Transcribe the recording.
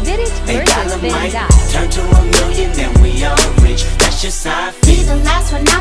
Did it A versus dollar Van might Dyke. turn to $1 million, then we all rich. That's just how I feel. Be the last one